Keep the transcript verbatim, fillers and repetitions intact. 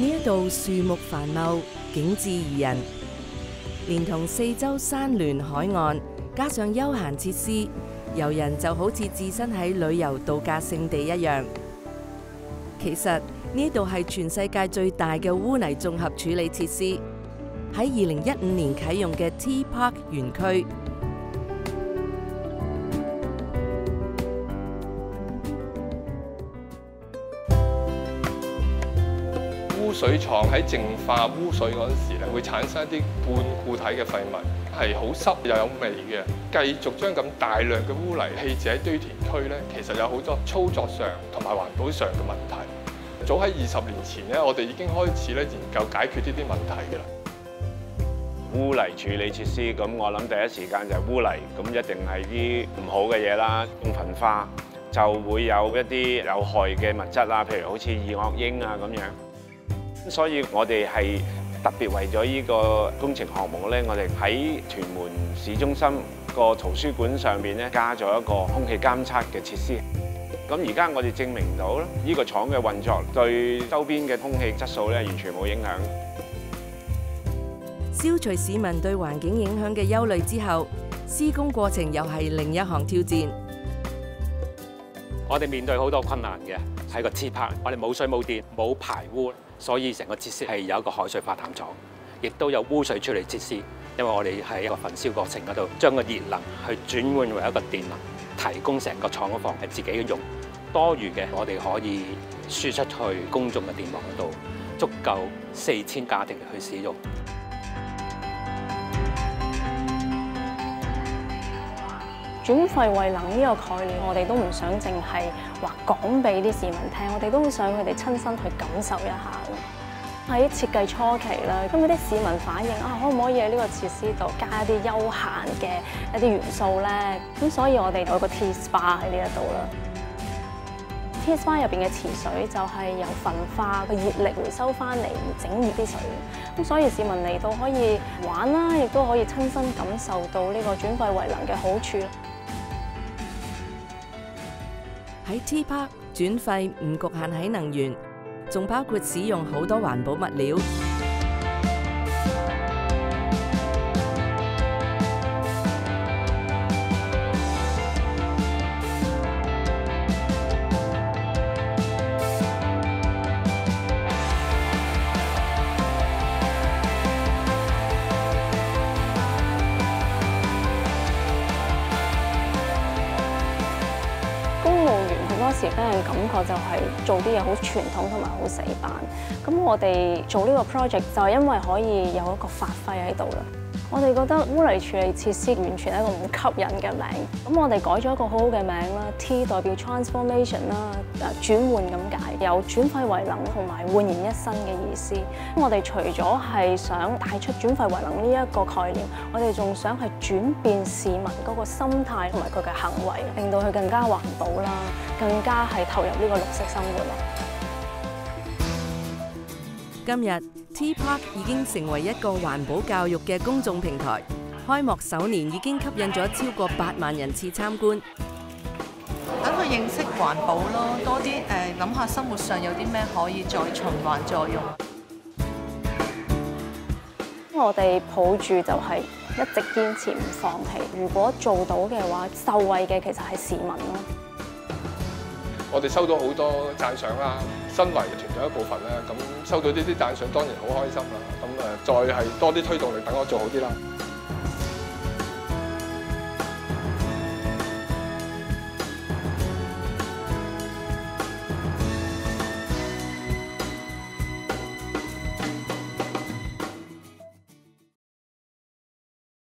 呢一度樹木繁茂，景致宜人，連同四周山巒海岸，加上休閒設施，遊人就好似置身喺旅遊度假勝地一樣。其實呢度係全世界最大嘅污泥綜合處理設施，喺二零一五年啟用嘅 T Park 園區。 污水廠喺淨化污水嗰陣時咧，會產生一啲半固體嘅廢物，係好濕又有味嘅。繼續將咁大量嘅污泥棄置喺堆填區咧，其實有好多操作上同埋環保上嘅問題。早喺二十年前咧，我哋已經開始咧研究解決呢啲問題嘅啦。 污泥處理設施，咁我諗第一時間就係污泥，咁一定係啲唔好嘅嘢啦。用焚化就會有一啲有害嘅物質啦，譬如好似二惡英啊咁樣。所以我哋係特別為咗呢個工程項目咧，我哋喺屯門市中心個圖書館上邊咧加咗一個空氣監測嘅設施。咁而家我哋證明到咧，呢個廠嘅運作對周邊嘅空氣質素咧完全冇影響。 消除市民對環境影響嘅憂慮之後，施工過程又係另一項挑戰。 我哋面對好多困難嘅，喺個 T Park，我哋冇水冇電冇排污。所以成個設施係有一個海水化淡廠，亦都有污水處理設施。因為我哋喺一個焚燒過程嗰度，將個熱能去轉換為一個電能，提供成個廠房係自己嘅用。多餘嘅我哋可以輸出去公眾嘅電網嗰度，足夠四千家庭去使用。 轉廢為能呢個概念，我哋都唔想淨係話講俾啲市民聽，我哋都想佢哋親身去感受一下。喺設計初期啦，咁嗰啲市民反映啊，可唔可以喺呢個設施度加一啲休閒嘅一啲元素咧？咁所以我哋有個 T-Spa 喺呢一度啦。T-Spa 入邊嘅池水就係由焚化個熱力回收翻嚟整熱啲水，咁所以市民嚟到可以玩啦，亦都可以親身感受到呢個轉廢為能嘅好處。 喺 T Park 轉廢唔局限喺能源，仲包括使用好多環保物料。 當時俾人感覺就係做啲嘢好傳統同埋好死板，咁我哋做呢個 project 就係因為可以有一個發揮喺度啦。我哋覺得污泥處理設施完全係一個唔吸引嘅名，咁我哋改咗一個好好嘅名啦 ，T 代表 transformation 啦，誒轉換咁解，有轉廢為能同埋煥然一新嘅意思。我哋除咗係想帶出轉廢為能呢一個概念，我哋仲想係轉變市民嗰個心態同埋佢嘅行為，令到佢更加環保啦，更加係投入呢個綠色生活啦。 今日 T Park 已經成為一個環保教育嘅公眾平台，開幕首年已經吸引咗超過八萬人次參觀。 等佢認識環保咯，多啲誒諗下生活上有啲咩可以再循環再用。 我哋抱住就係一直堅持唔放棄，如果做到嘅話，受惠嘅其實係市民咯。 我哋收到好多讚賞啦，身為團隊一部分咧，咁收到呢啲讚賞當然好開心啦。咁誒，再係多啲推動力，等我做好啲啦。